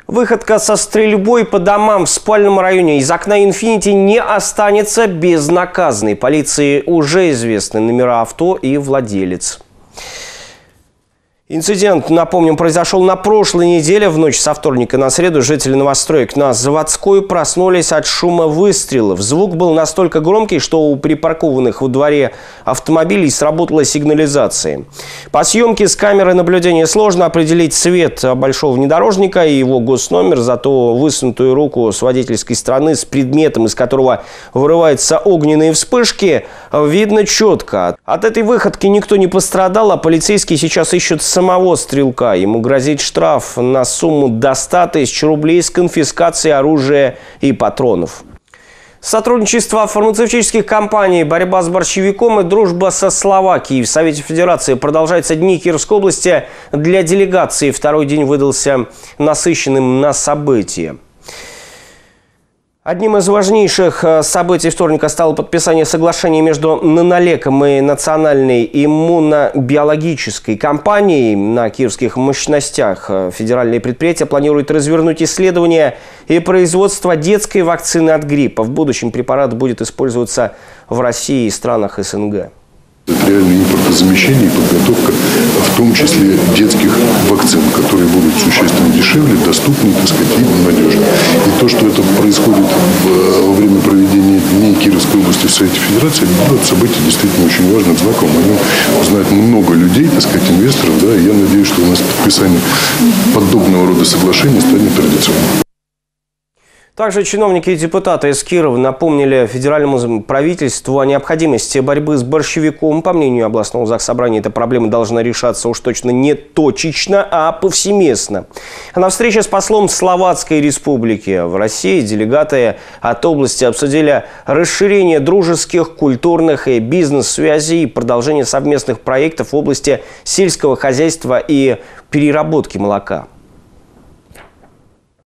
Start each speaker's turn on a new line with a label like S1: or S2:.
S1: Выходка со стрельбой по домам в спальном районе из окна «Инфинити» не останется безнаказанной. Полиции уже известны номера авто и владелец. Инцидент, напомним, произошел на прошлой неделе. В ночь со вторника на среду жители новостроек на Заводской проснулись от шума выстрелов. Звук был настолько громкий, что у припаркованных во дворе автомобилей сработала сигнализация. По съемке с камеры наблюдения сложно определить цвет большого внедорожника и его госномер, зато высунутую руку с водительской стороны с предметом, из которого вырываются огненные вспышки, видно четко. От этой выходки никто не пострадал, а полицейские сейчас ищут самого стрелка. Ему грозит штраф на сумму до 100 тысяч рублей с конфискацией оружия и патронов. Сотрудничество фармацевтических компаний, борьба с борщевиком и дружба со Словакией в Совете Федерации продолжается дни Кировской области. Для делегации второй день выдался насыщенным на события. Одним из важнейших событий вторника стало подписание соглашения между Нанолеком и Национальной иммунобиологической компанией. На киевских мощностях федеральные предприятия планируют развернуть исследования и производство детской вакцины от гриппа. В будущем препарат будет использоваться в России и странах СНГ.
S2: Это реальное импортозамещение и подготовка, в том числе детских вакцин, которые будут существенно дешевле, доступнее, так сказать, и надежнее. И то, что это происходит во время проведения Дней Кировской области в Совете Федерации, это событие действительно очень важным, знаковым. О нем узнает много людей, так сказать, инвесторов. Да, и я надеюсь, что у нас подписание подобного рода соглашений станет традиционным.
S1: Также чиновники и депутаты из Кирова напомнили федеральному правительству о необходимости борьбы с борщевиком. По мнению областного заксобрания, эта проблема должна решаться уж точно не точечно, а повсеместно. А на встрече с послом Словацкой Республики в России делегаты от области обсудили расширение дружеских, культурных и бизнес-связей и продолжение совместных проектов в области сельского хозяйства и переработки молока.